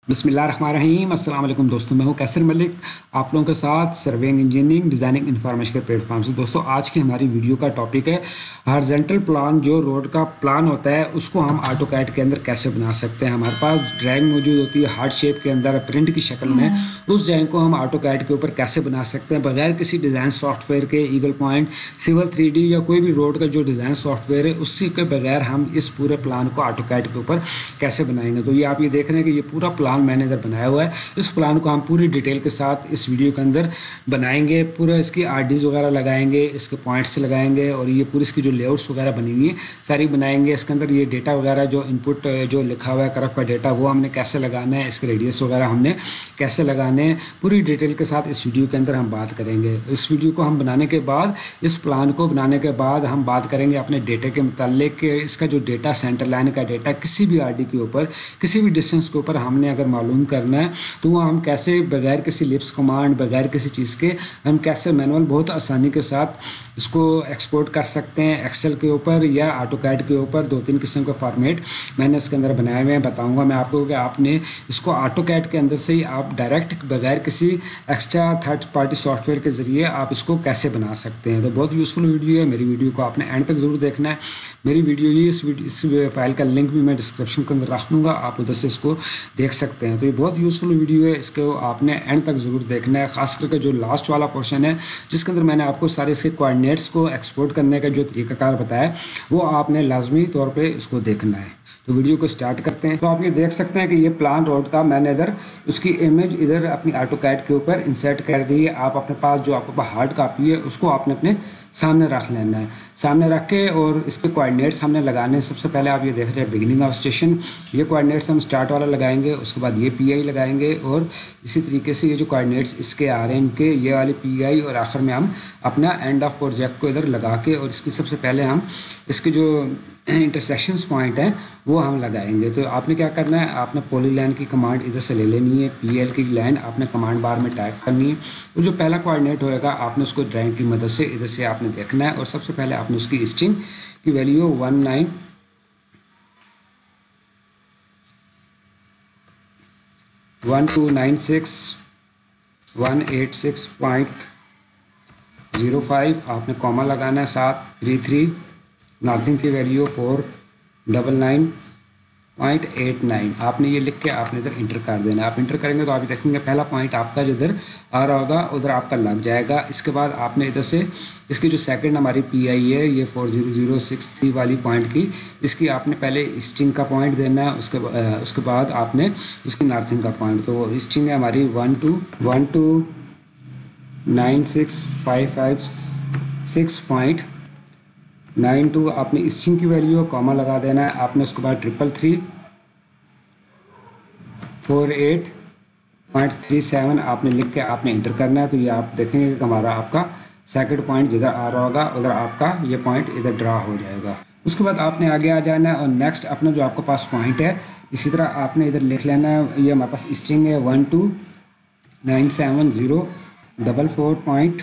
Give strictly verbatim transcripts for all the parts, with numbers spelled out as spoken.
बिस्मिल्लाहिर्रहमानिर्रहीम। अस्सलाम वालेकुम दोस्तों, मैं हूं कैसर मलिक आप लोगों के साथ सर्वेइंग इंजीनियरिंग डिज़ाइनिंग इन्फॉर्मेशन के प्लेटफॉर्म से। दोस्तों आज की हमारी वीडियो का टॉपिक है हॉरिजॉन्टल प्लान। जो रोड का प्लान होता है उसको हम ऑटोकैड के अंदर कैसे बना सकते हैं। हमारे पास ड्राइंग मौजूद होती है हार्ड शेप के अंदर प्रिंट की शक्ल में, उस ड्राइंग को हम ऑटोकैड के ऊपर कैसे बना सकते हैं बगैर किसी डिज़ाइन सॉफ्टवेयर के। Eagle point, civil three D या कोई भी रोड का जो डिज़ाइन सॉफ्टवेयर है उससे के बगैर हम इस पूरे प्लान को ऑटोकैड के ऊपर कैसे बनाएंगे। तो ये आप ये देख रहे हैं कि ये पूरा प्लान मैंने इधर बनाया हुआ है। इस प्लान को हम पूरी डिटेल के साथ इस वीडियो के अंदर बनाएंगे। पूरा इसकी आरडीज वगैरह लगाएंगे, इसके पॉइंट्स लगाएंगे और ये पूरी इसकी जो लेआउट्स वगैरह बनी हुई है सारी बनाएंगे। इसके अंदर ये डेटा वगैरह जो इनपुट जो लिखा हुआ है करफ का डेटा वो हमने कैसे लगाना है, इसके रेडियस वगैरह हमने कैसे लगाने हैं, पूरी डिटेल के साथ इस वीडियो के अंदर हम बात करेंगे। इस वीडियो को हम बनाने के बाद, इस प्लान को बनाने के बाद हम बात करेंगे अपने डेटे के मुतालिक। इसका जो डेटा सेंटर लाइन का डेटा किसी भी आरडी के ऊपर, किसी भी डिस्टेंस के ऊपर हमने अगर मालूम करना है तो वहाँ हम कैसे बगैर किसी लिप्स कमांड, बगैर किसी चीज़ के हम कैसे मैनुअल बहुत आसानी के साथ इसको एक्सपोर्ट कर सकते हैं एक्सेल के ऊपर या ऑटोकैड के ऊपर। दो तीन किस्म का फॉर्मेट मैंने इसके अंदर बनाए हुए हैं, बताऊंगा मैं आपको कि आपने इसको ऑटोकैड के अंदर से ही आप डायरेक्ट बगैर किसी एक्स्ट्रा थर्ड पार्टी सॉफ्टवेयर के ज़रिए आप इसको कैसे बना सकते हैं। तो बहुत यूज़फुल वीडियो है, मेरी वीडियो को आपने एंड तक ज़रूर देखना है। मेरी वीडियो ही इस वीडियो इस फाइल का लिंक भी मैं डिस्क्रिप्शन के अंदर रख दूँगा, आप उधर से इसको देख सकते हैं। तो ये बहुत यूज़फुल वीडियो है, इसको आपने एंड तक ज़रूर देखना है। ख़ास करके जो लास्ट वाला पोर्शन है जिसके अंदर मैंने आपको सारे इसके कोऑर्डिनेट्स को एक्सपोर्ट करने का जो तरीकाकार बताया वो आपने लाजमी तौर पे इसको देखना है। तो वीडियो को स्टार्ट करते हैं। तो आप ये देख सकते हैं कि ये प्लान रोड का मैंने इधर उसकी इमेज इधर अपनी ऑटोकैड के ऊपर इंसर्ट कर दी है। आप अपने पास जो आपके पास हार्ड कॉपी है उसको आपने अपने सामने रख लेना है, सामने रख के और इसके कोऑर्डिनेट्स हमने लगाने हैं। सबसे पहले आप ये देख रहे हैं बिगिनिंग ऑफ स्टेशन, ये कोऑर्डिनेट्स हम स्टार्ट वाला लगाएंगे, उसके बाद ये पी आई लगाएंगे और इसी तरीके से ये जो कोऑर्डिनेट्स इसके आ रहे हैं इनके ये वाले पी आई और आखिर में हम अपना एंड ऑफ प्रोजेक्ट को इधर लगा के और इसकी सबसे पहले हम इसके जो इंटरसेक्शंस पॉइंट हैं वो हम लगाएंगे। तो आपने क्या करना है, आपने पॉलीलाइन की कमांड इधर से ले लेनी है, पी एल की लाइन आपने कमांड बार में टाइप करनी है और जो पहला कोऑर्डिनेट होएगा आपने उसको ड्राइंग की मदद से इधर से आपने देखना है। और सबसे पहले आपने उसकी स्ट्रिंग की value one nine one two nine six one eight six point zero five आपने कॉमा लगाना है, साथ थ्री थ्री नॉर्थिंग की value four double nine point eight nine आपने ये लिख के आपने इधर इंटर कर देना है। आप इंटर करेंगे तो आप देखेंगे पहला पॉइंट आपका जिधर आ रहा होगा उधर आपका लग जाएगा। इसके बाद आपने इधर से इसकी जो सेकंड हमारी पी आई है ये four zero zero six three वाली पॉइंट की, इसकी आपने पहले स्ट्रिंग का पॉइंट देना है, उसके उसके बाद आपने उसकी नॉर्थिंग का पॉइंट। तो स्ट्रिंग है हमारी one two one two nine six five five six point nine two आपने स्ट्रिंग की वैल्यू कॉमा लगा देना है। आपने उसके बाद triple three four eight point three seven आपने लिख के आपने इंटर करना है। तो ये आप देखेंगे कि हमारा आपका सेकंड पॉइंट जिधर आ रहा होगा उधर आपका ये पॉइंट इधर ड्रा हो जाएगा। उसके बाद आपने आगे आ जाना है और नेक्स्ट अपना जो आपके पास पॉइंट है इसी तरह आपने इधर लिख लेना है। ये हमारे पास स्ट्रिंग है one two nine seven zero double four point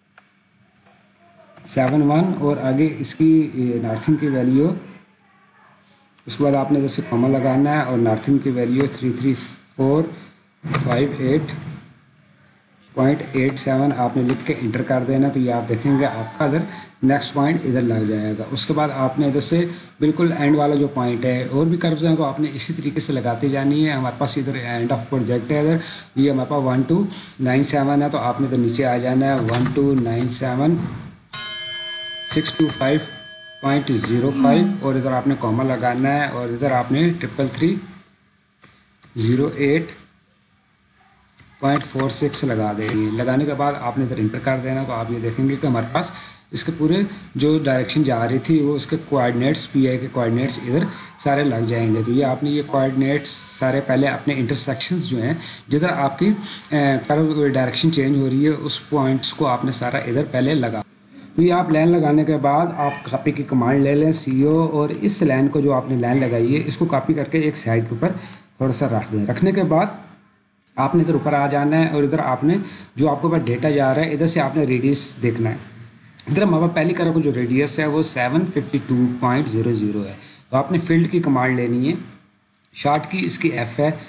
seven one और आगे इसकी नॉर्थिंग की वैल्यू, उसके बाद आपने जैसे कॉमा लगाना है और नॉर्थिंग की value three three four five eight point eight seven आपने लिख के इंटर कर देना। तो ये आप देखेंगे आपका इधर नेक्स्ट पॉइंट इधर लग जाएगा। उसके बाद आपने इधर से बिल्कुल एंड वाला जो पॉइंट है और भी कर्व्स हैं तो आपने इसी तरीके से लगाते जानी है। हमारे पास इधर एंड ऑफ प्रोजेक्ट है, इधर ये हमारे पास वन टू नाइन सेवन है तो आपने इधर नीचे आ जाना है one two nine seven six two five point zero five और इधर आपने कॉमा लगाना है और इधर आपने triple three zero eight point four six लगा देंगे। लगाने के बाद आपने इधर इंटर कर देना। तो आप ये देखेंगे कि हमारे पास इसके पूरे जो डायरेक्शन जा रही थी वो इसके कोऑर्डिनेट्स पी आई के कोऑर्डिनेट्स इधर सारे लग जाएंगे। तो ये आपने ये कोऑर्डिनेट्स सारे पहले अपने इंटरसेक्शंस जो हैं जिधर आपकी कर्व डायरेक्शन चेंज हो रही है उस पॉइंट्स को आपने सारा इधर पहले लगा। तो ये आप लाइन लगाने के बाद आप कॉपी की कमांड ले लें सी ओ और इस लाइन को जो आपने लाइन लगाई है इसको कॉपी करके एक साइड के ऊपर थोड़ा सा रख दें। रखने के बाद आपने इधर ऊपर आ जाना है और इधर आपने जो आपके पास डेटा जा रहा है इधर से आपने रेडियस देखना है। इधर हमारे पहली करो को जो रेडियस है वो seven fifty two point zero zero है। तो आपने फील्ड की कमांड लेनी है, शॉर्ट की इसकी एफ़ है,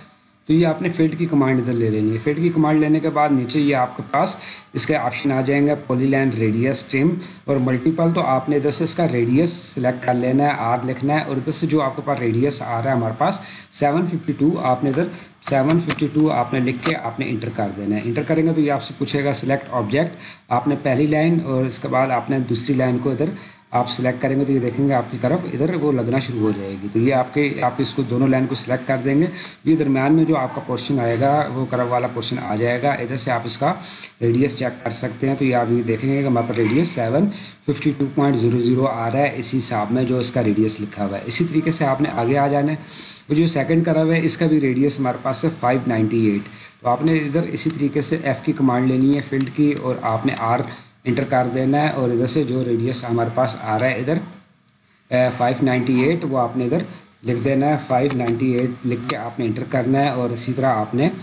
تو یہ آپ نے فیلڈ کی کمانڈ ادھر لے لینی ہے. فیلڈ کی کمانڈ لینے کے بعد نیچے یہ آپ کے پاس اس کے آپشن آ جائیں گے پولی لائن, ریڈیس, ٹرم اور ملٹیپل. تو آپ نے ادھر سے اس کا ریڈیس سلیکٹ کر لینا ہے, آر لکھنا ہے, اور ادھر سے جو آپ کے پاس ریڈیس آ رہا ہے ہمارے پاس سیون ففٹی ٹو, آپ نے ادھر سیون ففٹی ٹو آپ نے لکھ کے آپ نے انٹر کر دینا ہے. انٹر کریں گے تو یہ آپ سے پوچھے گا سلیکٹ آبجیکٹ. آپ نے پہلی لائن اور اس کے بعد آپ نے دوسری لائن کو ادھر آپ سلیکٹ کریں گے تو یہ دیکھیں گے آپ کی طرف ادھر وہ لگنا شروع ہو جائے گی. تو یہ آپ کے آپ اس کو دونوں لائن کو سلیکٹ کر دیں گے. یہ درمیان میں جو آپ کا پورشن آئے گا وہ کرو والا پورشن آ جائے گا. ادھر سے آپ اس کا ریڈیس چیک کر سکتے ہیں. تو یہ آپ یہ دیکھیں گے کہ ہمارے پاس radius seven fifty two point zero zero آ رہا ہے اسی حساب میں جو اس کا ریڈیس لکھا ہوا ہے. اسی طریقے سے آپ نے آگے آ جانا ہے. وہ جو سیکنڈ کرا ہوا ہے اس کا بھی ریڈیس ہمارے پاس ہے فائیو نائنٹی ایٹ. تو آپ نے ادھر اسی طریقے سے ایف کی کمانڈ لینی ہے فیلڈ کی, اور آپ نے آر انٹر کر دینا ہے, اور ادھر سے جو ریڈیس ہمارے پاس آ رہا ہے ادھر فائیو نائنٹی ایٹ وہ آپ نے ادھر لکھ دینا ہے. فائیو نائنٹی ایٹ لکھ کے آپ نے انٹر کرنا ہے, اور اسی طرح آپ نے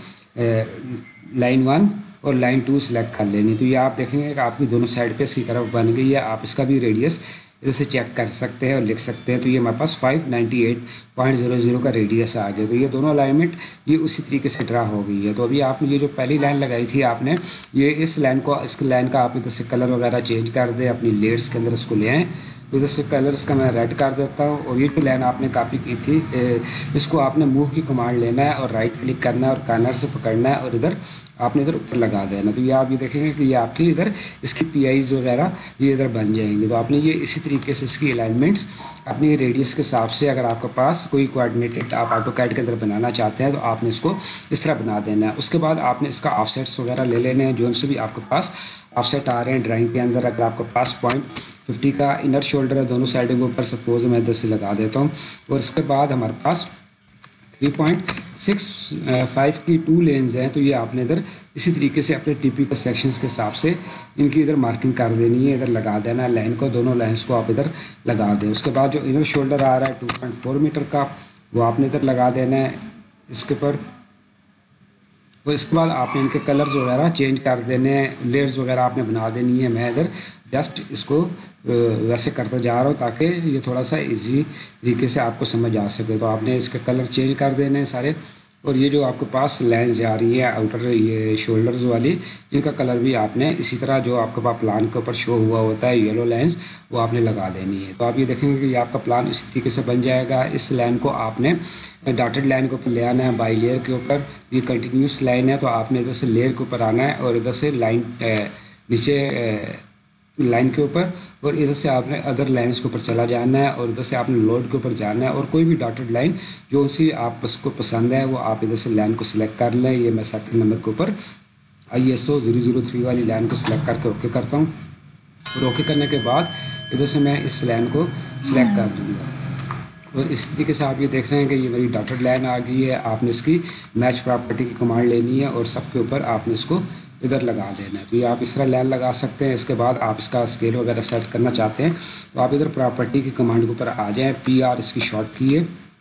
لائن ون اور لائن ٹو سلیکٹ کر لینی. تو یہ آپ دیکھیں گے کہ آپ کی دونوں سائڈ پہ اس کی طرف بن گئی ہے. آپ اس کا بھی ریڈیس ادھر سے چیک کر سکتے ہیں اور لکھ سکتے ہیں. تو یہ ہمارے پاس five ninety eight point zero zero کا ریڈیس آ گیا. تو یہ دونوں الائنمنٹ یہ اسی طریقے سے ڈرا ہو گئی ہے. تو ابھی آپ نے یہ جو پہلی لائن لگائی تھی آپ نے یہ اس لائن کو اس لائن کا آپ ادھر سے کلر وغیرہ چینج کر دیں, اپنی لیئرس کے اندر اس کو لے آئیں. ادھر سے کلرس کا میں ریڈ کر دیتا ہوں. اور یہ جو لائن آپ نے کاپی کی تھی اس کو آپ نے موو کی کمانڈ لینا ہے اور رائٹ کلک کرنا ہے اور کارنر سے پکڑنا ہے اور ادھر آپ نے ادھر اوپر لگا دینا. تو یہ آپ یہ دیکھیں گے کہ یہ آپ کی ادھر اس کی پی آئیز وغیرہ یہ ادھر بن جائیں گے. تو آپ نے یہ اسی طریقے سے اس کی الائنمنٹس اپنی ریڈیس کے حساب سے اگر آپ کے پاس کوئی کوآرڈینیٹڈ آپ آٹو کیڈ کے اندر بنانا چاہتے ہیں تو آپ نے اس کو اس طرح بنا دینا ہے. اس کے بعد آپ نے اس کا آف سیٹس وغیرہ لے لینے ہیں جو ان سے بھی آپ کے پاس آف سیٹ آ رہے ہیں ڈرائنگ کے اندر. اگر آپ کے پاس پوائنٹ ففٹی کا انر شولڈر ہے دونوں سائڈوں کے اوپر سپوز میں ادھر سے لگا دیتا ہوں. اور اس کے بعد ہمارے پاس تھری پوائنٹ سکس فائیو کی ٹو لینز ہیں. تو یہ آپ نے ادھر اسی طریقے سے اپنے ٹی پی کے سیکشنز کے حساب سے ان کی ادھر مارکنگ کر دینی ہے, ادھر لگا دینا ہے لائن کو, دونوں لائنس کو آپ ادھر لگا دیں. اس کے بعد جو انر شولڈر آ رہا ہے ٹو پوائنٹ فور میٹر کا وہ آپ نے ادھر لگا دینا ہے اس کے اوپر. اور اس کے بعد آپ نے ان کے کلرز وغیرہ چینج کر دینے ہیں, لیئرز وغیرہ آپ نے بنا دینی ہے. میں ادھر جسٹ اس کو ویسے کرتا جا رہا ہوں تاکہ یہ تھوڑا سا ایزی طریقے سے آپ کو سمجھ آ سکے. تو آپ نے اس کے کلر چینج کر دینے ہیں سارے. اور یہ جو آپ کے پاس لائنز جا رہی ہے آؤٹر یہ شولڈرز والی ان کا کلر بھی آپ نے اسی طرح جو آپ کے پاس پلان کے اوپر شو ہوا ہوتا ہے یلو لائنز وہ آپ نے لگا دینی ہے. تو آپ یہ دیکھیں گے کہ یہ آپ کا پلان اسی طریقے سے بن جائے گا. اس لائن کو آپ نے ڈاٹڈ لائن کے اوپر لے آنا ہے بائی لیئر کے اوپر. یہ کنٹینیوس لائن ہے تو آپ نے ادھر سے لیئر کے اوپر آنا ہے اور ادھر سے لائن نیچے لائن کے اوپر, اور ادھر سے آپ نے ادر لائنس کے اوپر چلا جانا ہے اور ادھر سے آپ نے لوڈ کے اوپر جانا ہے. اور کوئی بھی ڈاٹڈ لائن جو سی آپ اس کو پسند ہے وہ آپ ادھر سے لائن کو سلیکٹ کر لیں. یہ میں سیکنڈ نمبر کے اوپر I S O zero zero three والی لائن کو سلیکٹ کر کے اوکے کرتا ہوں. اور اوکے کرنے کے بعد ادھر سے میں اس لائن کو سلیکٹ کر دوں گا. اور اس طریقے سے آپ یہ دیکھ رہے ہیں کہ یہ میری ڈاٹڈ لائن آ گئی ہے. آپ نے اس کی میچ پراپرٹی کی کمانڈ لینی ہے اور سب کے اوپر آپ نے اس کو ادھر لگا دینا ہے. تو یہ آپ اس طرح لائن لگا سکتے ہیں. اس کے بعد آپ اس کا اسکیل وغیرہ سیٹ کرنا چاہتے ہیں تو آپ ادھر پراپرٹی کی کمانڈ کے اوپر آ جائیں, پی آر اس کی شارٹ کی ہے,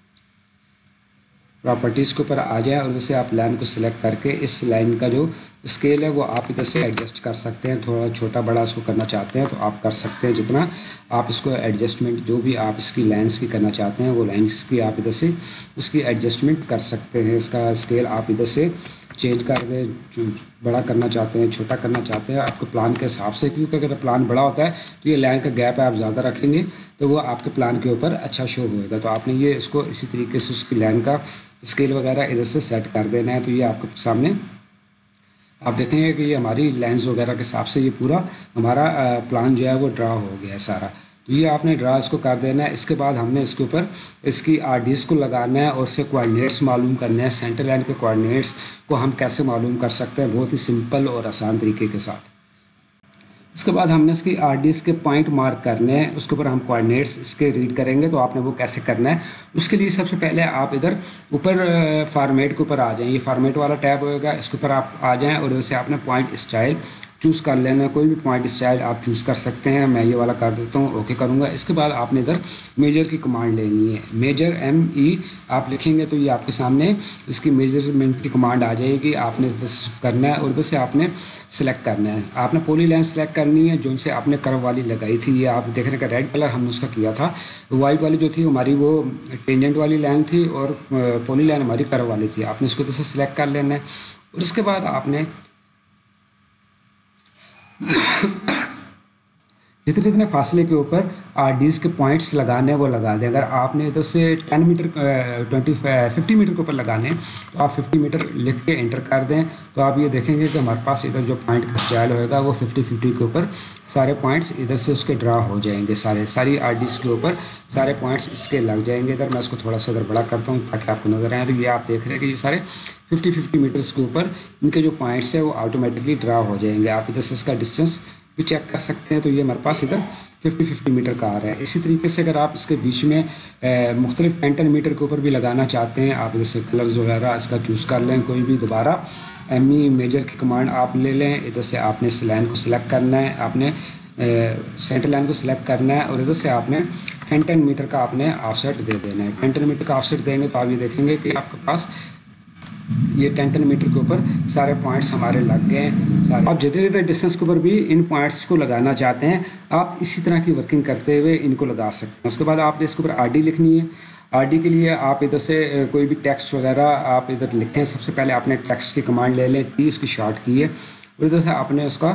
پراپرٹیز کے اوپر آ جائیں اور ادھر سے آپ لائن کو سلیکٹ کر کے اس لائن کا جو اسکیل ہے وہ آپ ادھر سے ایڈجسٹ کر سکتے ہیں. تھوڑا چھوٹا بڑا اس کو کرنا چاہتے ہیں تو آپ کر سکتے ہیں. جتنا آپ اس کو ایڈجسٹمنٹ جو بھی آپ اس کی لائنس کی کرنا چاہتے ہیں وہ لائنس کی آپ ادھر سے اس کی ایڈجسٹمنٹ کر سکتے ہیں. اس کا اسکیل آپ ادھر سے چینج کر دیں, بڑا کرنا چاہتے ہیں چھوٹا کرنا چاہتے ہیں آپ کے پلان کے حساب سے. کیونکہ اگر پلان بڑا ہوتا ہے تو یہ لائن کا گیپ ہے آپ زیادہ رکھیں گے تو وہ آپ کے پلان کے اوپر اچھا شو ہوئے گا. تو آپ نے یہ اس کو اسی طریقے سے اس کی لائن کا اسکیل وغیرہ ادھر سے سیٹ کر دینا ہے. تو یہ آپ کے سامنے آپ دیکھیں گے کہ یہ ہماری لائنز وغیرہ کے حساب سے یہ پورا ہمارا پلان جو ہے وہ ڈرا ہو گیا ہے سارا. تو یہ آپ نے ڈرا اس کو کر دینا ہے. اس کے بعد ہم نے اس کے اوپر اس کی آر ڈیز کو لگانا ہے اور اس سے کوآرڈینیٹس معلوم کرنا ہے. سینٹر لائن کے کوآرڈینیٹس کو ہم کیسے معلوم کر سکتے ہیں بہت ہی سمپل اور آسان طریقے کے ساتھ. اس کے بعد ہم نے اس کی آر ڈیز کے پوائنٹ مارک کرنے ہیں, اس کے اوپر ہم کوآرڈینیٹس اس کے ریڈ کریں گے. تو آپ نے وہ کیسے کرنا ہے اس کے لیے سب سے پہلے آپ ادھر اوپر فارمیٹ کے اوپر آ جائیں. یہ فارمیٹ والا ٹیب ہوئے گا, اس کے اوپر آپ آ جائیں اور ادھر سے آپ نے پوائنٹ اسٹائل چوز کر لینا، کوئی بھی پوائنٹ اسٹائل آپ چوز کر سکتے ہیں. میں یہ والا کر دیتا ہوں، اوکے کروں گا. اس کے بعد آپ نے ادھر میجر کی کمانڈ لینی ہے. میجر ایم ای آپ لکھیں گے تو یہ آپ کے سامنے اس کی میجرمنٹ کی کمانڈ آ جائے گی. آپ نے ادھر کرنا ہے اور ادھر سے آپ نے سلیکٹ کرنا ہے. آپ نے پولی لائن سلیکٹ کرنی ہے جو سے آپ نے کرو والی لگائی تھی. یہ آپ دیکھ رہے ہیں کہ ریڈ کلر ہم نے اس کا کیا تھا. وائٹ والی جو تھی ہماری وہ ٹینجنٹ والی لائن تھی اور پولی لائن ہماری کرو والی تھی. آپ نے اس کو ادھر سے سلیکٹ کر لینا ہے اور اس کے بعد آپ نے جتنے جتنے فاصلے کے اوپر آر ڈیز کے پوائنٹس لگانے ہیں وہ لگا دیں. اگر آپ نے ادھر سے ten metre twenty fifty metre کے اوپر لگانے ہیں تو آپ ففٹی میٹر لکھ کے انٹر کر دیں. تو آپ یہ دیکھیں گے کہ ہمارے پاس ادھر جو پوائنٹ کا اسٹائل ہوئے گا وہ ففٹی ففٹی کے اوپر سارے پوائنٹس ادھر سے اس کے ڈرا ہو جائیں گے. سارے ساری آر ڈیز کے اوپر سارے پوائنٹس اس کے لگ جائیں گے. ادھر میں اس کو تھوڑا سا ادھر بڑا کرتا ہوں تاکہ آپ کو نظر آئے. تو یہ آپ دیکھ رہے ہیں کہ یہ سارے ففٹی ففٹی میٹرس کے اوپر ان کے جو پوائنٹس ہیں وہ آٹومیٹکلی ڈرا ہو جائیں گے. آپ ادھر سے اس کا ڈسٹینس بھی چیک کر سکتے ہیں. تو یہ ہمارے پاس ادھر ففٹی ففٹی میٹر کا آ رہا ہے. اسی طریقے سے اگر آپ اس کے بیچ میں مختلف ٹین ٹین میٹر کے اوپر بھی لگانا چاہتے ہیں آپ جیسے کلرز وغیرہ اس کا چوز کر لیں. کوئی بھی دوبارہ ایم ای میجر کی کمانڈ آپ لے لیں. ادھر سے آپ نے اس لائن کو سلیکٹ کرنا ہے، آپ نے سینٹر لائن کو سلیکٹ کرنا ہے اور ادھر سے آپ نے ٹین ٹین میٹر کا آپ نے آف سیٹ دے دینا ہے. ٹین ٹین میٹر کا آف سیٹ دیں گے تو آپ یہ دیکھیں گے کہ آپ کے پاس یہ ٹین ٹین میٹر کے اوپر سارے پوائنٹس ہمارے لگ گئے ہیں. سارے آپ جتنے جتنے ڈسٹینس کے اوپر بھی ان پوائنٹس کو لگانا چاہتے ہیں آپ اسی طرح کی ورکنگ کرتے ہوئے ان کو لگا سکتے ہیں. اس کے بعد آپ نے اس کے اوپر آر ڈی لکھنی ہے. آر ڈی کے لیے آپ ادھر سے کوئی بھی ٹیکسٹ وغیرہ آپ ادھر لکھیں. سب سے پہلے آپ نے ٹیکسٹ کی کمانڈ لے لیں، ٹی اس کی شارٹ کی ہے اور ادھر سے آپ نے اس کا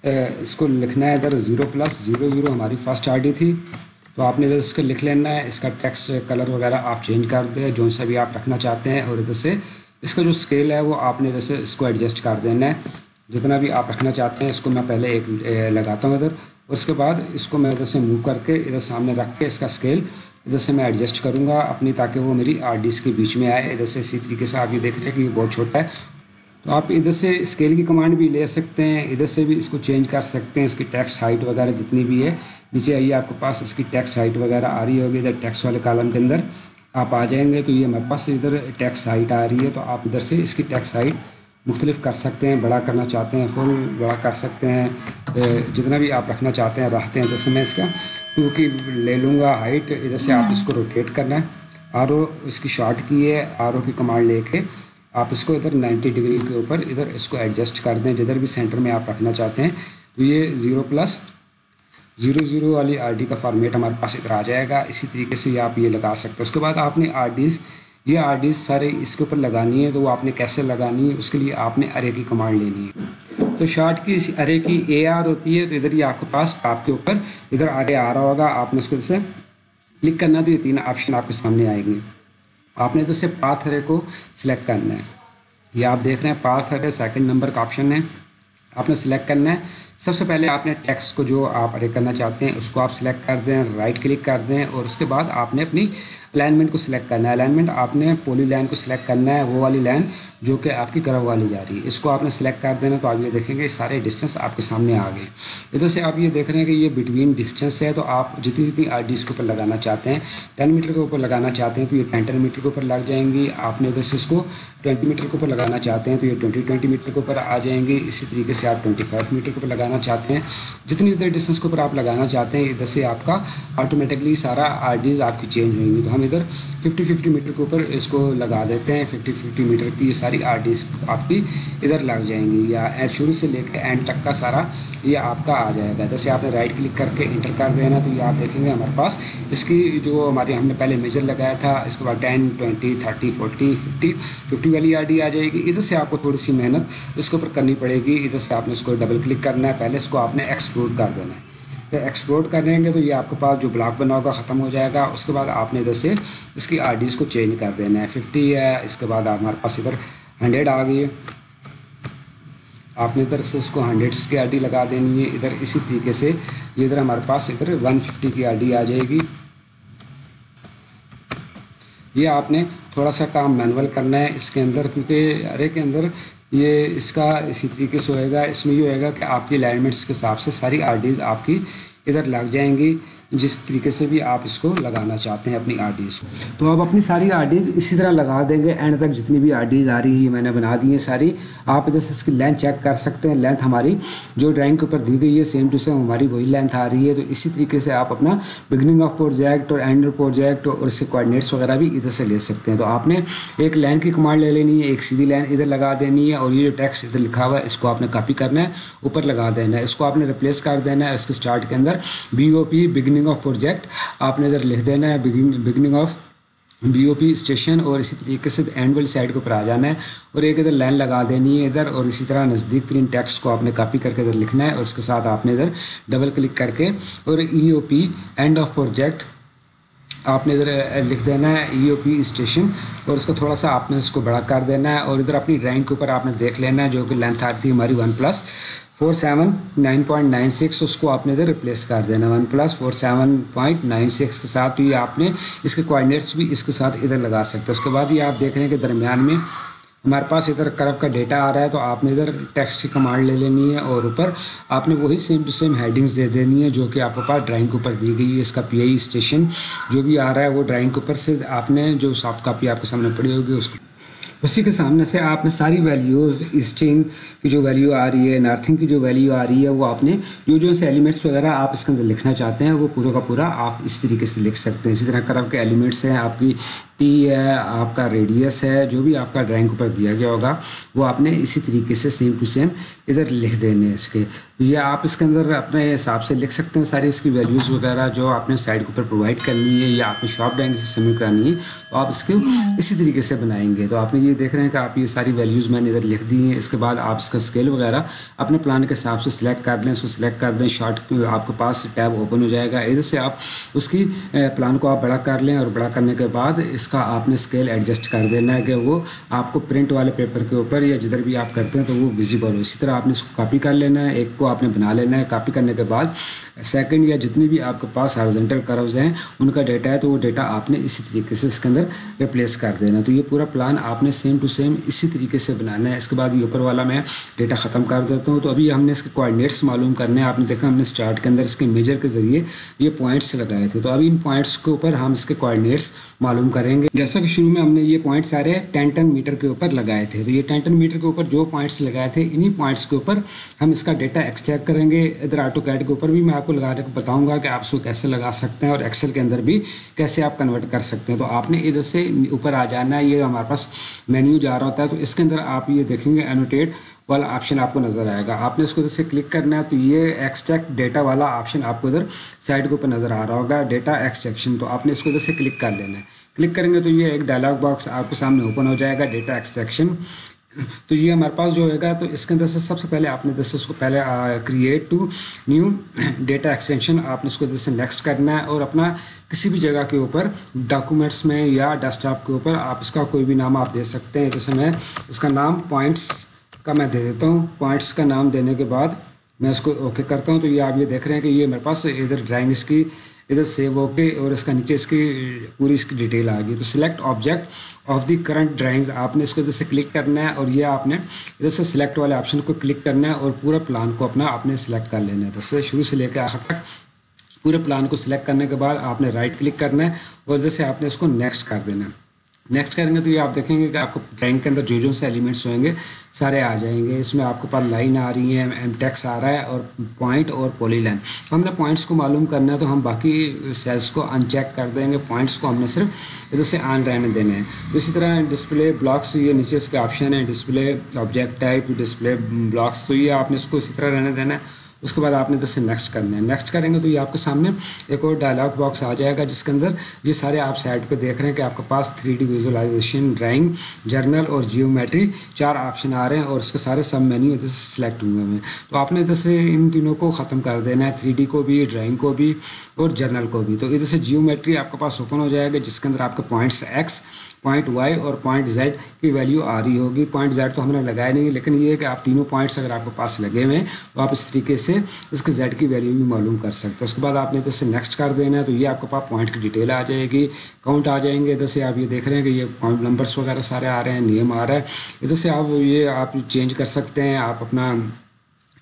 اس کو لکھنا ہے. ادھر زیرو پلس زیرو زیرو ہماری فرسٹ آر ڈی تھی تو آپ نے ادھر اس کو لکھ لینا ہے. اس کا ٹیکسٹ کلر وغیرہ آپ چینج کر دیں جو سا بھی آپ رکھنا چاہتے ہیں اور ادھر سے اس کا جو اسکیل ہے وہ آپ نے جیسے اس کو ایڈجسٹ کر دینا ہے جتنا بھی آپ رکھنا چاہتے ہیں. اس کو میں پہلے ایک لگاتا ہوں ادھر اور اس کے بعد اس کو میں ادھر سے موو کر کے ادھر سامنے رکھ کے اس کا اسکیل ادھر سے میں ایڈجسٹ کروں گا اپنی تاکہ وہ میری آر ڈیز کے بیچ میں آئے. ادھر سے اسی طریقے سے آپ یہ دیکھ رہے ہیں کہ یہ بہت چھوٹا ہے تو آپ ادھر سے اسکیل کی کمانڈ بھی لے سکتے ہیں. ادھر سے بھی اس کو چینج کر سکتے ہیں. اس کی ٹیکسٹ ہائٹ وغیرہ جتنی بھی ہے نیچے آئیے آپ کے پاس اس کی ٹیکسٹ ہائٹ وغیرہ آ رہی ہوگی. ادھر ٹیکسٹ والے کالم کے اندر آپ آ جائیں گے تو یہ ہمارے پاس ادھر ٹیکسٹ ہائٹ آ رہی ہے. تو آپ ادھر سے اس کی ٹیکسٹ ہائٹ مختلف کر سکتے ہیں. بڑا کرنا چاہتے ہیں فل بڑا کر سکتے ہیں، جتنا بھی آپ رکھنا چاہتے ہیں رکھتے ہیں. جیسے میں اس کا ٹو کی لے لوں گا ہائٹ. ادھر سے آپ اس کو روٹیٹ کرنا ہے. آر او اس کی شارٹ کی ہے، آر او کی کمانڈ لے کے آپ اس کو ادھر نائنٹی ڈگری کے اوپر ادھر اس کو ایڈجسٹ کر دیں جدھر بھی سینٹر میں آپ رکھنا چاہتے ہیں. تو یہ زیرو پلس زیرو زیرو والی آر ڈی کا فارمیٹ ہمارے پاس ادھر آ جائے گا. اسی طریقے سے یہ آپ یہ لگا سکتے ہیں. اس کے بعد آپ نے آر ڈیز یہ آر ڈیز سارے اس کے اوپر لگانی ہے. تو وہ آپ نے کیسے لگانی ہے اس کے لیے آپ نے ارے کی کمانڈ لینی ہے. تو شارٹ کی ارے کی اے آر ہوتی ہے. تو ادھر یہ آپ کے پاس ٹاپ کے اوپر ادھر آگے آ رہا ہوگا. آپ نے اس کو سے کلک کرنا تو یہ تین آپشن آپ کے سامنے آئیں گے. آپ نے ادھر سے پاتھ ارے کو سلیکٹ کرنا ہے. یہ آپ دیکھ رہے ہیں پاتھ ارے سیکنڈ نمبر کا آپشن ہے. آپ نے سلیکٹ کرنا ہے. سب سے پہلے آپ نے ٹیکسٹ کو جو آپ ارے کرنا چاہتے ہیں اس کو آپ سلیکٹ کر دیں، رائٹ کلک کر دیں اور اس کے بعد آپ نے اپنی الائنمنٹ کو سلیکٹ کرنا ہے. الائنمنٹ آپ نے پولی لائن کو سلیکٹ کرنا ہے، وہ والی لائن جو کہ آپ کی کرو والی جا رہی ہے. اس کو آپ نے سلیکٹ کر دینا تو آپ یہ دیکھیں گے سارے ڈسٹینس آپ کے سامنے آ گئے. ادھر سے آپ یہ دیکھ رہے ہیں کہ یہ بٹوین ڈسٹینس ہے. تو آپ جتنی جتنی آر ڈیز کے اوپر لگانا چاہتے ہیں ٹین میٹر کے اوپر لگانا چاہتے ہیں تو یہ ٹین ٹین میٹر کے اوپر لگ جائیں گی. آپ نے ادھر سے اس کو ٹوئنٹی میٹر کے اوپر لگانا چاہتے ہیں تو یہ ٹوئنٹی ٹوئنٹی میٹر کے اوپر آ جائیں گی. اسی طریقے سے آپ ٹوئنٹی فائیو میٹر کے اوپر لگانا چاہتے ہیں. جتنی جتنے ڈسٹینس کے اوپر آپ لگانا چاہتے ہیں ادھر سے آپ کا آٹومیٹکلی سارا آر ڈیز آپ کی چینج ہوئیں گی. تو ہم ادھر ففٹی ففٹی میٹر کے اوپر اس کو لگا دیتے ہیں. ففٹی ففٹی میٹر کی یہ ساری آر ڈیز آپ کی ادھر لگ جائیں گی یا شروع سے لے کے اینڈ تک کا سارا یہ آپ کا آ جائے گا. جیسے آپ نے رائٹ کلک کر کے انٹر کر دینا تو یہ آپ دیکھیں گے ہمارے پاس اس کی جو ہماری ہم نے پہلے میجر لگایا تھا اس کے بعد ten twenty thirty forty fifty fifty والی آر ڈی آ جائے گی. ادھر سے آپ کو تھوڑی سی محنت اس کے اوپر کرنی پڑے گی. ادھر سے آپ نے اس کو ڈبل کلک کرنا ہے. پہلے اس کو آپ نے ایکسپورٹ کر دینا ہے. ایکسپورٹ کر دیں گے تو یہ آپ کے پاس جو بلاک بنا ہوگا ختم ہو جائے گا. اس کے بعد آپ نے ادھر سے اس کی آر ڈیز کو چینج کر دینا ہے. ففٹی ہے، اس کے بعد ہمارے پاس ادھر ہنڈریڈ آ گئی ہے. آپ نے ادھر سے اس کو ہنڈریڈس کی آر ڈی لگا دینی ہے. ادھر اسی طریقے سے یہ ادھر ہمارے پاس ادھر ون ففٹی کی آر ڈی آ جائے گی. یہ آپ نے تھوڑا سا کام مینول کرنا ہے اس کے اندر کیونکہ ارے کے اندر یہ اس کا اسی طریقے سے ہوئے گا. اس میں یہ ہوئے گا کہ آپ کی الائنمنٹس کے حساب سے ساری آر ڈیز آپ کی ادھر لگ جائیں گی. جس طریقے سے بھی آپ اس کو لگانا چاہتے ہیں اپنی آر ڈیز کو. تو آپ اپنی ساری آر ڈیز اسی طرح لگا دیں گے اینڈ تک. جتنی بھی آر ڈیز آ رہی ہے میں نے بنا دی ہیں ساری. آپ ادھر سے اس کی لینتھ چیک کر سکتے ہیں. لینتھ ہماری جو ڈرائنگ کے اوپر دی گئی ہے سیم ٹو سیم ہماری وہی لینتھ آ رہی ہے. تو اسی طریقے سے آپ اپنا بگننگ آف پروجیکٹ اور اینڈ پروجیکٹ اور اس کے کوآرڈینیٹس وغیرہ بھی ادھر سے لے سکتے ہیں. تو آپ نے ایک لائن کی کمانڈ لے لینی ہے, ایک سیدھی لائن ادھر لگا دینی ہے, اور یہ جو ٹیکسٹ ادھر لکھا ہوا ہے اس کو آپ نے کاپی کرنا ہے, اوپر لگا دینا ہے. اس کو آپ نے ریپلیس کر دینا ہے. اس کے اسٹارٹ کے اندر B O P beginning of project آپ نے ادھر لکھ دینا ہے, beginning of B O P station, اور اسی طریقے سے اینڈ والی سائڈ کے اوپر آ جانا ہے اور ایک ادھر لائن لگا دینی ہے ادھر. اور اسی طرح نزدیک ترین ٹیکسٹ کو آپ نے کاپی کر کے ادھر لکھنا ہے, اور اس کے ساتھ آپ نے ادھر ڈبل کلک کر کے اور E O P end of project آپ نے ادھر لکھ دینا ہے, ای او پی اسٹیشن, اور اس کو تھوڑا سا آپ نے اس کو بڑا کر دینا ہے. اور ادھر اپنی ڈرائنگ کے اوپر آپ نے دیکھ لینا ہے جو کہ لینتھ آ رہی تھی ہماری one plus four seven nine point nine six, اس کو آپ نے ادھر ریپلیس کر دینا one plus four seven point nine six کے ساتھ. تو یہ آپ نے اس کے کوآرڈینیٹس بھی اس کے ساتھ ادھر لگا سکتے ہیں. اس کے بعد یہ آپ دیکھ رہے ہیں کہ درمیان میں ہمارے پاس ادھر کرو کا ڈیٹا آ رہا ہے, تو آپ نے ادھر ٹیکسٹ کی کمانڈ لے لینی ہے, اور اوپر آپ نے وہی سیم ٹو سیم ہیڈنگز دے دینی ہے جو کہ آپ کے پاس ڈرائنگ کے اوپر دی گئی ہے. اس کا پی آئی اسٹیشن جو بھی آ رہا ہے وہ ڈرائنگ کے اوپر سے آپ نے جو سافٹ کاپی آپ کے سامنے پڑی ہوگی اس کو اسی کے سامنے سے آپ نے ساری ویلیوز ایسٹنگ کی جو ویلیو آ رہی ہے, نارتھنگ کی جو ویلیو آ رہی ہے, وہ آپ نے جو جو سے ایلیمنٹس وغیرہ آپ اس کے اندر لکھنا چاہتے ہیں وہ پورا کا پورا آپ اس طریقے سے لکھ سکتے ہیں. اسی طرح کرو کے ایلیمنٹس ہیں, آپ کی ٹی ہے, آپ کا ریڈیس ہے, جو بھی آپ کا ڈرائنگ کے اوپر دیا گیا ہوگا وہ آپ نے اسی طریقے سے سیم ٹو سیم ادھر لکھ دینے ہیں اس کے. یہ آپ اس کے اندر اپنے حساب سے لکھ سکتے ہیں ساری اس کی ویلیوز وغیرہ جو آپ نے سائڈ کے اوپر پرووائڈ کرنی ہے یا آپ نے شاپ ڈرائنگ سے سبمٹ کرانی ہے, تو آپ اس کو اسی طریقے سے بنائیں گے. تو آپ نے یہ دیکھ رہے ہیں کہ آپ یہ ساری ویلیوز میں نے ادھر لکھ دی ہیں. اس کے بعد آپ اس کا اسکیل وغیرہ اپنے پلان کے حساب سے سلیکٹ کر لیں, اس کو سلیکٹ کر دیں, شارٹ آپ کے پاس ٹیب اوپن ہو جائے گا. ادھر سے آپ اس کی پلان کو آپ بڑا کر لیں, اور بڑا کرنے کے بعد اس کا آپ نے اسکیل ایڈجسٹ کر دینا ہے کہ وہ آپ کو پرنٹ والے پیپر کے اوپر یا جدھر بھی آپ کرتے ہیں تو وہ ویزیبل ہو. اسی طرح آپ نے اس کو کاپی کر لینا ہے, ایک کو آپ نے بنا لینا ہے. کاپی کرنے کے بعد سیکنڈ یا جتنی بھی آپ کے پاس ہارزنٹل کروز ہیں ان کا ڈیٹا ہے تو وہ ڈیٹا آپ نے اسی طریقے سے اس کے اندر ریپلیس کر دینا. تو یہ پورا پلان آپ نے سیم ٹو سیم اسی طریقے سے بنانا ہے. اس کے بعد یہ اوپر والا میں ڈیٹا ختم کر دیتا ہوں. تو ابھی ہم نے اس کے کوآرڈینیٹس معلوم کرنے ہیں. آپ نے دیکھا ہم نے اسٹارٹ کے اندر اس کے میجر کے ذریعے یہ پوائنٹس لگائے تھے. تو ابھی ان پوائنٹس کے اوپر ہم اس کے کوآرڈینیٹس معلوم کریں گے. جیسا کہ شروع میں ہم نے یہ پوائنٹ سارے ٹین ٹین میٹر کے اوپر لگائے تھے. تو یہ ٹین ٹین میٹر کے اوپر جو پوائنٹس لگائے تھے انہی پوائنٹس کے اوپر ہم اس کا ڈیٹا ایکسٹریکٹ کریں گے. ادھر آٹو کیڈ کے اوپر بھی میں آپ کو لگانے کو بتاؤں گا کہ آپ اس کو کیسے لگا سکتے ہیں, اور ایکسل کے اندر بھی کیسے آپ کنورٹ کر سکتے ہیں. تو آپ نے ادھر سے اوپر آ جانا ہے. یہ ہمارے پاس مینیو جا رہا ہوتا ہے, تو اس کے اندر آپ یہ دیکھیں گے اینوٹیٹ والا آپشن آپ کو نظر آئے گا. آپ نے اس کو ادھر سے کلک کرنا ہے, تو یہ ایکسٹریکٹ ڈیٹا والا آپشن آپ کو ادھر سائڈ کے اوپر نظر آ رہا ہوگا, ڈیٹا ایکسٹریکشن. تو آپ نے اس کو ادھر سے کلک کر لینا ہے. کلک کریں گے تو یہ ایک ڈائلاگ باکس آپ کے سامنے اوپن ہو جائے گا, ڈیٹا ایکسٹریکشن. تو یہ ہمارے پاس جو ہوئے گا, تو اس کے اندر سے سب سے پہلے آپ نے ادھر سے اس کو پہلے create to new data extension آپ نے اس کو ادھر سے نیکسٹ کرنا ہے, اور اپنا کسی بھی جگہ کے اوپر ڈاکومنٹس میں یا ڈیسک ٹاپ کے اوپر آپ اس کا کوئی بھی نام آپ دے سکتے ہیں. جیسے میں اس کا نام پوائنٹس کا میں دے دیتا ہوں. پوائنٹس کا نام دینے کے بعد میں اس کو اوکے کرتا ہوں. تو یہ آپ یہ دیکھ رہے ہیں کہ یہ میرے پاس ادھر ڈرائنگ اس کی ادھر سیو ہو کے, اور اس کا نیچے اس کی پوری اس کی ڈیٹیل آ گئی. تو select object of the current drawings آپ نے اس کو ادھر سے کلک کرنا ہے, اور یہ آپ نے ادھر سے سلیکٹ والے آپشن کو کلک کرنا ہے, اور پورا پلان کو اپنا آپ نے سلیکٹ کر لینا ہے. تو سے شروع سے لے کے آخر تک پورے پلان کو سلیکٹ کرنے کے بعد آپ نے رائٹ کلک کرنا ہے, اور ادھر سے آپ نے اس کو نیکسٹ کر دینا ہے. نیکسٹ کریں گے تو یہ آپ دیکھیں گے کہ آپ کو ڈرائنگ کے اندر جو جو سے ایلیمنٹس ہوئیں گے سارے آ جائیں گے. اس میں آپ کے پاس لائن آ رہی ہیں, ایم ٹیکس آ رہا ہے, اور پوائنٹ اور پولی لائن. ہم نے پوائنٹس کو معلوم کرنا ہے, تو ہم باقی سیلس کو ان چیک کر دیں گے. پوائنٹس کو ہم نے صرف ادھر سے آن رہنے دینے ہیں. اسی طرح ڈسپلے بلاکس, یہ نیچے اس کے آپشن ہیں, display object type, display blocks. تو یہ آپ نے اس کو اسی طرح رہنے دینا ہے. اس کے بعد آپ نے ادھر سے نیکسٹ کرنا ہے. نیکسٹ کریں گے تو یہ آپ کے سامنے ایک اور ڈائلاگ باکس آ جائے گا, جس کے اندر یہ سارے آپ سائڈ پہ دیکھ رہے ہیں کہ آپ کے پاس three D visualisation, drawing, general اور جیومیٹری چار آپشن آ رہے ہیں, اور اس کے سارے سب مینیو ادھر سے سلیکٹ ہوئے ہیں. تو آپ نے ادھر سے ان تینوں کو ختم کر دینا ہے, تھری ڈی کو بھی, ڈرائنگ کو بھی اور جرنل کو بھی. تو ادھر سے جیومیٹری آپ کے پاس اوپن ہو جائے گا, جس کے اندر آپ کے پوائنٹس ایکس, پوائنٹ وائی اور پوائنٹ زیڈ کی ویلیو آ رہی ہوگی. پوائنٹ زیڈ تو ہم نے لگایا نہیں, لیکن یہ ہے کہ آپ تینوں پوائنٹس اگر آپ کے پاس لگے ہوئے ہیں تو آپ اس طریقے سے اس کے زیڈ کی ویلیو بھی معلوم کر سکتے ہیں. اس کے بعد آپ نے ادھر سے نیکسٹ کر دینا ہے. تو یہ آپ کے پاس پوائنٹ کی ڈیٹیل آ جائے گی, کاؤنٹ آ جائیں گے. ادھر سے آپ یہ دیکھ رہے ہیں کہ یہ پوائنٹ نمبرس وغیرہ سارے آ رہے ہیں, نیم آ رہا ہے. ادھر سے آپ یہ آپ چینج کر سکتے ہیں, آپ اپنا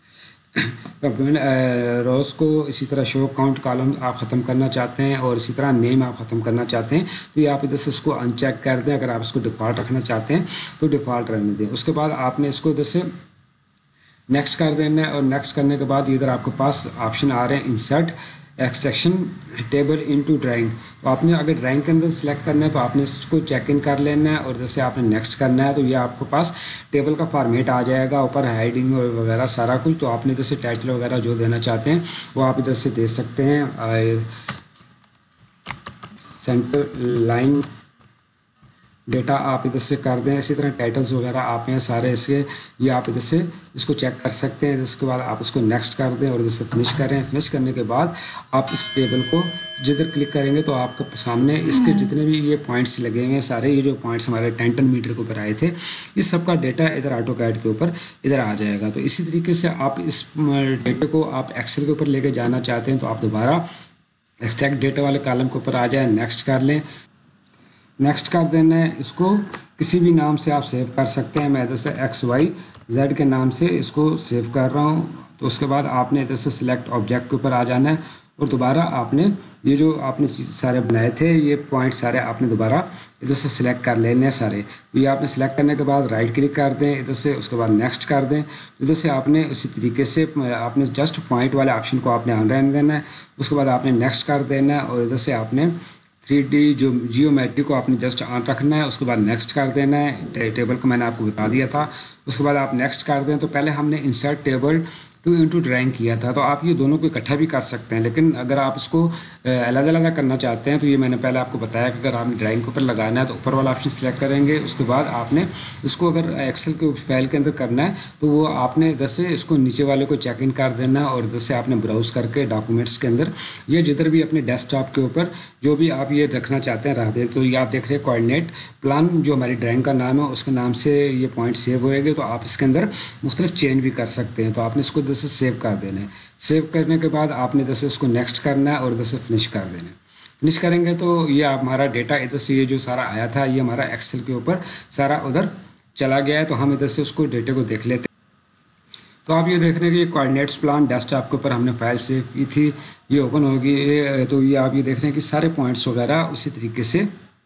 روز کو اسی طرح شو کاؤنٹ کالم آپ ختم کرنا چاہتے ہیں اور اسی طرح نیم آپ ختم کرنا چاہتے ہیں تو یہ آپ ادھر سے اس کو ان چیک کر دیں. اگر آپ اس کو ڈیفالٹ رکھنا چاہتے ہیں تو ڈیفالٹ رہنے دیں. اس کے بعد آپ نے اس کو ادھر سے نیکسٹ کر دینا ہے اور نیکسٹ کرنے کے بعد ادھر آپ کے پاس آپشن آ رہے ہیں insert extraction table into drawing. تو آپ نے اگر ڈرائنگ کے اندر سلیکٹ کرنا ہے تو آپ نے اس کو چیک ان کر لینا ہے اور جیسے آپ نے نیکسٹ کرنا ہے تو یہ آپ کے پاس ٹیبل کا فارمیٹ آ جائے گا اوپر ہائڈنگ وغیرہ سارا کچھ. تو آپ نے ادھر سے ٹائٹل وغیرہ جو دینا چاہتے ہیں وہ آپ ادھر سے دے سکتے ہیں. سینٹر لائن ڈیٹا آپ ادھر سے کر دیں. اسی طرح ٹائٹلز وغیرہ آپ ہیں سارے اس کے یہ آپ ادھر سے اس کو چیک کر سکتے ہیں. اس کے بعد آپ اس کو نیکسٹ کر دیں اور ادھر سے فنش کریں. فنش کرنے کے بعد آپ اس ٹیبل کو جدھر کلک کریں گے تو آپ کے سامنے اس کے جتنے بھی یہ پوائنٹس لگے ہوئے ہیں سارے یہ جو پوائنٹس ہمارے ٹین ٹن میٹر کے اوپر آئے تھے یہ سب کا ڈیٹا ادھر آٹو کیڈ کے اوپر ادھر آ جائے گا. تو اسی طریقے سے آپ اس ڈیٹا کو آپ ایکسل کے اوپر لے کے جانا چاہتے ہیں تو آپ دوبارہ ایکسٹریکٹ ڈیٹا والے کالم کے اوپر آ جائیں, نیکسٹ کر لیں. نیکسٹ کر دینا ہے. اس کو کسی بھی نام سے آپ سیو کر سکتے ہیں. میں ادھر سے ایکس وائی زیڈ کے نام سے اس کو سیو کر رہا ہوں. تو اس کے بعد آپ نے ادھر سے سلیکٹ آبجیکٹ کے اوپر آ جانا ہے اور دوبارہ آپ نے یہ جو آپ نے چیز سارے بنائے تھے یہ پوائنٹ سارے آپ نے دوبارہ ادھر سے سلیکٹ کر لینے ہیں سارے. یہ آپ نے سلیکٹ کرنے کے بعد رائٹ کلک کر دیں ادھر سے. اس کے بعد نیکسٹ کر دیں. ادھر سے آپ نے اسی طریقے سے آپ نے جسٹ پوائنٹ والے آپشن کو آپ نے آن رہنے دینا ہے. اس کے بعد آپ نے نیکسٹ کر دینا ہے اور ادھر سے آپ نے تھری ڈی جو جیومیٹری کو آپ نے جسٹ آن رکھنا ہے. اس کے بعد نیکسٹ کر دینا ہے. ٹیبل کو میں نے آپ کو بتا دیا تھا. اس کے بعد آپ نیکسٹ کر دیں. تو پہلے ہم نے insert table to into drawing کیا تھا تو آپ یہ دونوں کو اکٹھا بھی کر سکتے ہیں, لیکن اگر آپ اس کو علیحدہ علیحدہ کرنا چاہتے ہیں تو یہ میں نے پہلے آپ کو بتایا کہ اگر آپ نے ڈرائنگ کے اوپر لگانا ہے تو اوپر والا آپشن سلیکٹ کریں گے. اس کے بعد آپ نے اس کو اگر ایکسل کے فائل کے اندر کرنا ہے تو وہ آپ نے ادھر سے اس کو نیچے والے کو چیک ان کر دینا اور ادھر سے آپ نے براؤز کر کے ڈاکومنٹس کے اندر یہ جدھر بھی اپنے ڈیسک ٹاپ کے اوپر جو بھی آپ یہ رکھنا چاہتے ہیں رکھ دیں. تو یہ آپ دیکھ رہے ہیں کوآرڈینیٹ پلان جو ہماری ڈرائنگ کا نام ہے اس کے نام سے یہ پوائنٹ سیو ہوئے گے. تو آپ اس کے اندر مختلف چینج بھی کر سکتے ہیں. تو آپ نے اس کو ادھر سے سیو کر دینا ہے. سیو کرنے کے بعد آپ نے ادھر سے اس کو نیکسٹ کرنا ہے اور ادھر سے فنش کر دینا ہے. فنش کریں گے تو یہ ہمارا ڈیٹا ادھر سے یہ جو سارا آیا تھا یہ ہمارا ایکسل کے اوپر سارا ادھر چلا گیا ہے. تو ہم ادھر سے اس کو ڈیٹا کو دیکھ لیتے ہیں. تو آپ یہ دیکھ رہے ہیں کہ یہ کوآرڈینیٹس پلان ڈیسک ٹاپ کے اوپر ہم نے فائل سیو کی تھی یہ اوپن ہوگی. تو یہ آپ یہ دیکھ رہے ہیں کہ سارے پوائنٹس وغیرہ اسی طریقے سے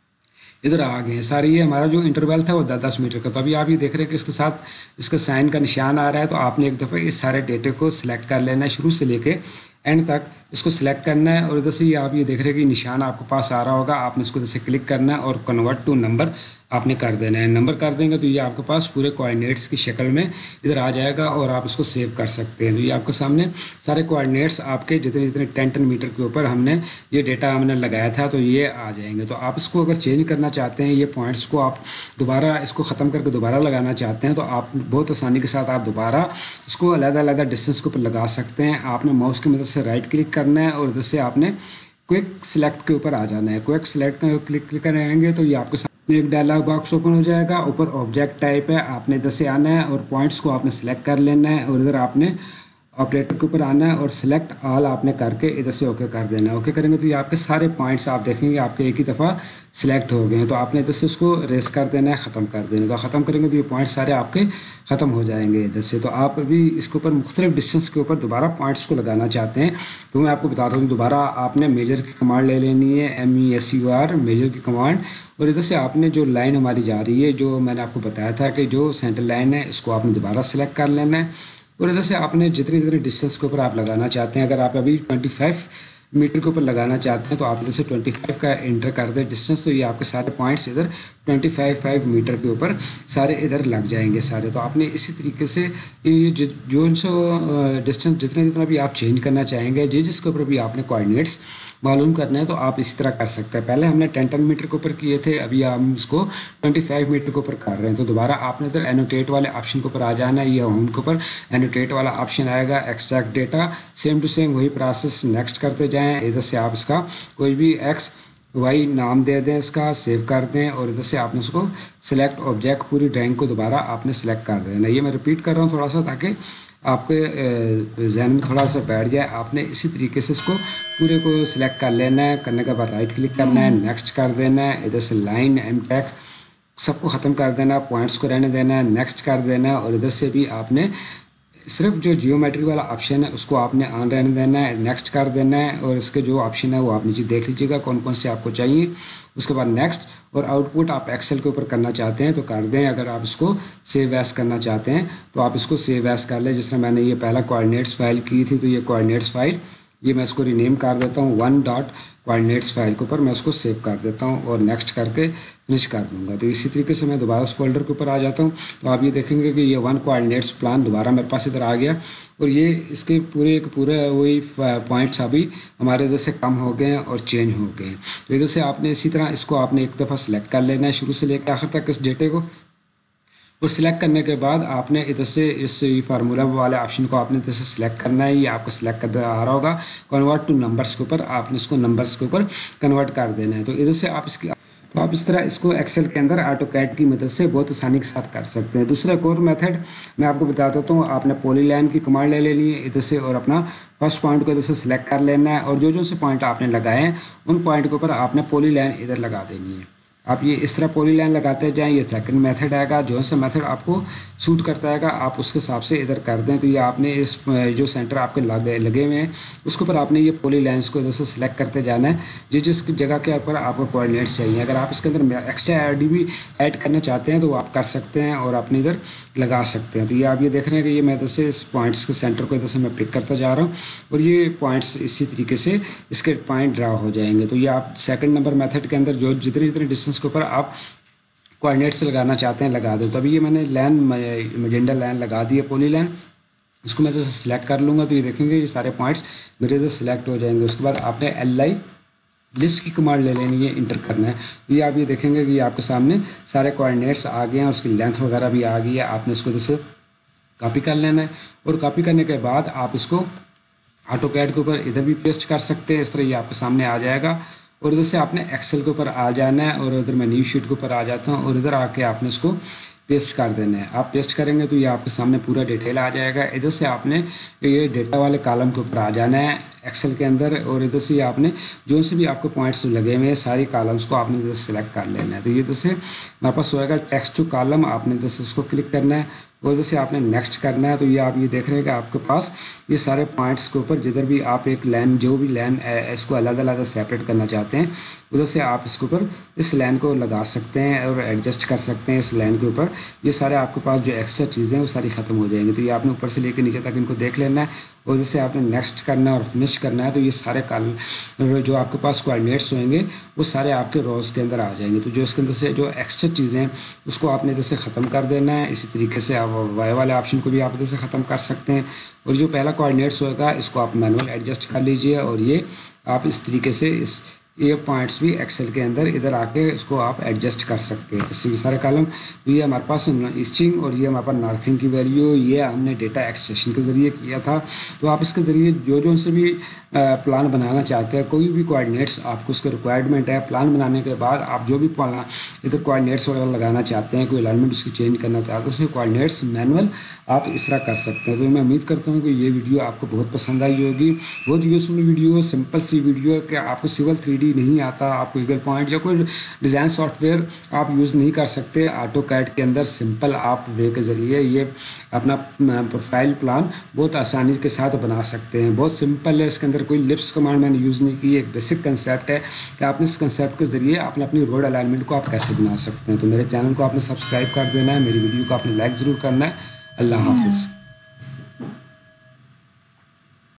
ادھر آ گئے ہیں سارے. یہ ہمارا جو انٹرول تھا وہ دس دس میٹر کا. تو ابھی آپ یہ دیکھ رہے ہیں کہ اس کے ساتھ اس کا سائن کا نشان آ رہا ہے. تو آپ نے ایک دفعہ اس سارے ڈیٹے کو سلیکٹ کر لینا ہے شروع سے لے کے اینڈ تک اس کو سلیکٹ کرنا ہے. اور ادھر سے یہ آپ یہ دیکھ رہے ہیں کہ نشان آپ کے پاس آ رہا ہوگا. آپ نے اس کو ادھر سے کلک کرنا ہے اور کنورٹ ٹو نمبر آپ نے کر دینا ہے. نمبر کر دیں گے تو یہ آپ کے پاس پورے کوآرڈینیٹس کی شکل میں ادھر آ جائے گا اور آپ اس کو سیو کر سکتے ہیں. تو یہ آپ کے سامنے سارے کوآرڈینیٹس آپ کے جتنے جتنے ٹین ٹن میٹر کے اوپر ہم نے یہ ڈیٹا ہم نے لگایا تھا تو یہ آ جائیں گے. تو آپ اس کو اگر چینج کرنا چاہتے ہیں یہ پوائنٹس کو آپ دوبارہ اس کو ختم کر کے دوبارہ لگانا چاہتے ہیں تو آپ بہت آسانی کے ساتھ آپ دوبارہ اس کو علیحدہ علیحدہ ڈسٹینس کے اوپر لگا سکتے ہیں. آپ نے ماؤس کی مدد سے رائٹ کلک کرنا ہے اور ادھر سے آپ نے کوئک سلیکٹ کے اوپر آ جانا ہے. کوئک سلیکٹ کا کلک کریں گے تو یہ آپ کے سامنے ایک ڈائلاگ باکس اوپن ہو جائے گا. اوپر آبجیکٹ ٹائپ ہے آپ نے ادھر سے آنا ہے اور پوائنٹس کو آپ نے سلیکٹ کر لینا ہے اور ادھر آپ نے آپریٹر کے اوپر آنا ہے اور سلیکٹ آل آپ نے کر کے ادھر سے اوکے کر دینا ہے. اوکے کریں گے تو یہ آپ کے سارے پوائنٹس آپ دیکھیں گے آپ کے ایک ہی دفعہ سلیکٹ ہو گئے ہیں. تو آپ نے ادھر سے اس کو ریس کر دینا ہے ختم کر دینا ہے. تو ختم کریں گے تو یہ پوائنٹس سارے آپ کے ختم ہو جائیں گے ادھر سے. تو آپ ابھی اس کے اوپر مختلف ڈسٹینس کے اوپر دوبارہ پوائنٹس کو لگانا چاہتے ہیں تو میں آپ کو بتا رہا ہوں دوبارہ آپ نے میجر کی کمانڈ لے لینی ہے M E S U R measure کی کمانڈ. اور ادھر سے آپ نے جو لائن ہماری جا رہی ہے جو میں نے آپ کو بتایا تھا کہ جو سینٹر لائن ہے اس کو آپ نے دوبارہ سلیکٹ کر لینا ہے. اور ادھر سے آپ نے جتنی جتنی ڈسٹینس کے اوپر آپ لگانا چاہتے ہیں اگر آپ ابھی ٹوئنٹی فائیو میٹر کے اوپر لگانا چاہتے ہیں تو آپ ادھر سے ٹوئنٹی فائیو کا انٹر کر دیں ڈسٹینس. تو یہ آپ کے سارے پوائنٹس ادھر ٹوئنٹی فائیو فائیو میٹر کے اوپر سارے ادھر لگ جائیں گے سارے. تو آپ نے اسی طریقے سے یہ جو سو ڈسٹینس جتنا جتنا بھی آپ چینج کرنا چاہیں گے جس جس کے اوپر بھی آپ نے کوآرڈینیٹس معلوم کرنا ہے تو آپ اسی طرح کر سکتے ہیں. پہلے ہم نے ٹین ٹن میٹر کے اوپر کیے تھے ابھی ہم اس کو ٹوئنٹی فائیو میٹر کے اوپر کر رہے ہیں. تو دوبارہ آپ نے ادھر اینوٹیٹ والے آپشن کے اوپر آ جانا ہے. یہ ہوم کے اوپر اینوٹیٹ والا آپشن آئے گا. Extract data same to same وہی پروسیس نیکسٹ کرتے جائیں. ادھر سے آپ اس کا کوئی بھی ایکس وائی نام دے دیں اس کا سیو کر دیں اور ادھر سے آپ نے اس کو سلیکٹ آبجیکٹ پوری ڈرائنگ کو دوبارہ آپ نے سلیکٹ کر دینا. یہ میں رپیٹ کر رہا ہوں تھوڑا سا تاکہ آپ کے ذہن میں تھوڑا سا بیٹھ جائے. آپ نے اسی طریقے سے اس کو پورے کو سلیکٹ کر لینا ہے. کرنے کے بعد رائٹ کلک کرنا ہے نیکسٹ کر دینا ہے. ادھر سے لائن ایم ٹیکس سب کو ختم کر دینا. پوائنٹس کو رہنے دینا ہے نیکسٹ کر دینا ہے اور ادھر سے بھی آپ نے सिर्फ जो जियोमेट्री वाला ऑप्शन है उसको आपने ऑन रहने देना है, नेक्स्ट कर देना है, और इसके जो ऑप्शन है वो आप नीचे देख लीजिएगा कौन कौन से आपको चाहिए। उसके बाद नेक्स्ट, और आउटपुट आप एक्सेल के ऊपर करना चाहते हैं तो कर दें। अगर आप इसको सेव एस करना चाहते हैं तो आप इसको सेव एस कर लें। जिस तरह मैंने ये पहला कोऑर्डिनेट्स फाइल की थी, तो ये कोऑर्डिनेट्स फाइल ये मैं इसको रीनेम कर देता हूँ, वन डॉट कोऑर्डिनेट्स फाइल के ऊपर मैं उसको सेव कर देता हूँ और नेक्स्ट करके फिनिश कर दूंगा। तो इसी तरीके से मैं दोबारा उस फोल्डर के ऊपर आ जाता हूँ, तो आप ये देखेंगे कि ये वन कोऑर्डिनेट्स प्लान दोबारा मेरे पास इधर आ गया, और ये इसके पूरे एक पूरे वही पॉइंट्स अभी हमारे इधर से कम हो गए हैं और चेंज हो गए हैं। तो इधर से आपने इसी तरह इसको आपने एक दफ़ा सेलेक्ट कर लेना है शुरू से लेकर आखिर तक इस डेटे को, और सिलेक्ट करने के बाद आपने इधर से इस फार्मूला वाले ऑप्शन को आपने इधर से सिलेक्ट करना है। ये आपको सिलेक्ट कर आ रहा होगा कन्वर्ट टू नंबर्स के ऊपर, आपने इसको नंबर्स के ऊपर कन्वर्ट कर देना है। तो इधर से आप इसकी तो आप इस तरह इसको एक्सेल के अंदर ऑटोकैड की मदद से बहुत आसानी के साथ कर सकते हैं। दूसरा एक और मेथड मैं आपको बता देता हूँ, आपने पॉलीलाइन की कमांड ले लेनी है इधर से, और अपना फर्स्ट पॉइंट को इधर से सिलेक्ट कर लेना है, और जो जो से पॉइंट आपने लगाए हैं उन पॉइंट के ऊपर आपने पॉलीलाइन इधर लगा देनी है। आप ये इस तरह पॉलीलाइन लगाते जाएं। ये सेकंड मेथड आएगा, जो सा मेथड आपको सूट करता है आप उसके हिसाब से इधर कर दें। तो ये आपने इस जो सेंटर आपके लगे लगे हुए हैं उसके ऊपर आपने ये पॉलीलाइंस को इधर से सिलेक्ट करते जाना है, जिस जिस जगह के ऊपर आपको कोऑर्डिनेट्स चाहिए। अगर आप इसके अंदर एक्स्ट्रा आई डी भी ऐड करना चाहते हैं तो आप कर सकते हैं और अपने इधर लगा सकते हैं। तो ये आप ये देख रहे हैं कि ये मैं इधर से इस पॉइंट्स के सेंटर को इधर से मैं पिक करता जा रहा हूँ, और ये पॉइंट्स इसी तरीके से इसके पॉइंट ड्रा हो जाएंगे। तो ये आप सेकंड नंबर मेथड के अंदर जो जितने जितने डिस्टेंस के ऊपर आप कोऑर्डिनेट्स लगाना चाहते हैं लगा दो। तो अभी ये मैंने लाइन मैजेंडा लाइन लगा दी है पॉली लाइन, इसको मैं जैसे सिलेक्ट कर लूँगा तो ये देखेंगे ये सारे पॉइंट्स मेरे इधर सिलेक्ट हो जाएंगे। उसके बाद आपने एल आई लिस्ट की कमांड ले लेनी है, इंटर करना है। ये आप ये देखेंगे कि आपके सामने सारे कोऑर्डिनेट्स आ गए हैं और उसकी लेंथ वगैरह भी आ गई है। आपने इसको जैसे कॉपी कर लेना है, और कॉपी करने के बाद आप इसको ऑटोकैड के ऊपर इधर भी पेस्ट कर सकते हैं। इस तरह ये आपके सामने आ जाएगा, और इधर से आपने एक्सेल के ऊपर आ जाना है, और इधर मैं न्यू शीट के ऊपर आ जाता हूँ, और इधर आके आपने इसको पेस्ट कर देना है। आप पेस्ट करेंगे तो ये आपके सामने पूरा डिटेल आ जाएगा। इधर से आपने ये डेटा वाले कॉलम के ऊपर आ जाना है एक्सेल के अंदर, और इधर से आपने जो से भी आपको पॉइंट्स लगे हुए हैं सारी कॉलम्स को आपने इधर सेलेक्ट कर लेना है। तो ये इधर से हमारे पास होएगा टेक्स्ट टू कॉलम, आपने इधर से उसको क्लिक करना है और इधर से आपने नेक्स्ट करना है। तो ये आप ये देख रहे हैं कि आपके पास ये सारे पॉइंट्स के ऊपर जिधर भी आप एक लाइन जो भी लाइन इसको अलग अलग सेपरेट करना चाहते हैं उधर से आप इसके ऊपर इस लाइन को लगा सकते हैं और एडजस्ट कर सकते हैं इस लाइन के ऊपर। ये सारे आपके पास जो एक्स्ट्रा चीज़ें हैं वो सारी ख़त्म हो जाएंगी। तो ये आपने ऊपर से लेकर नीचे तक इनको देख लेना है, और जैसे आपने नेक्स्ट करना है और फिनिश करना है। तो ये सारे कॉल जो आपके पास कोऑर्डिनेट्स होंगे वो सारे आपके रोज़ के अंदर आ जाएंगे। तो जो इसके अंदर से जो एक्स्ट्रा चीज़ें हैं उसको आपने इधर से ख़त्म कर देना है। इसी तरीके से आप वाई वाले ऑप्शन को भी आप इधर से ख़त्म कर सकते हैं, और जो पहला कोऑर्डिनेट्स होगा इसको आप मैनुअल एडजस्ट कर लीजिए, और ये आप इस तरीके से इस ये पॉइंट्स भी एक्सेल के अंदर इधर आके इसको आप एडजस्ट कर सकते हैं। जैसे ये सारे कॉलम, तो ये हमारे पास ईस्टिंग और ये हमारे पास नॉर्थिंग की वैल्यू ये हमने डेटा एक्सट्रैक्शन के ज़रिए किया था। तो आप इसके ज़रिए जो जो से भी प्लान बनाना चाहते हैं, कोई भी कोऑर्डिनेट्स आपको उसके रिक्वायरमेंट है, प्लान बनाने के बाद आप जो भी इधर कोऑर्डिनेट्स वगैरह लगाना चाहते हैं, कोई अलाइनमेंट उसकी चेंज करना चाहते हैं, उसके कोऑर्डिनेट्स मैनुअल आप इस तरह कर सकते हैं। तो मैं उम्मीद करता हूँ कि ये वीडियो आपको बहुत पसंद आई होगी। बहुत यूजफुल वीडियो, सिंपल सी वीडियो है कि आपको सिविल थ्री डी नहीं आता, आपको ईगल पॉइंट या कोई डिज़ाइन सॉफ्टवेयर आप यूज़ नहीं कर सकते, ऑटोकैड के अंदर सिंपल आप वे के ज़रिए ये अपना प्रोफाइल प्लान बहुत आसानी के साथ बना सकते हैं। बहुत सिंपल है, इसके अंदर कोई लिप्स कमांड मैंने यूज़ नहीं की। एक बेसिक कंसेप्ट है कि आपने इस कंसेप्ट के ज़रिए आपने अपनी रोड अलाइनमेंट को आप कैसे बना सकते हैं। तो मेरे चैनल को आपने सब्सक्राइब कर देना है, मेरी वीडियो को आपने लाइक ज़रूर करना है। अल्लाह हाफिज़।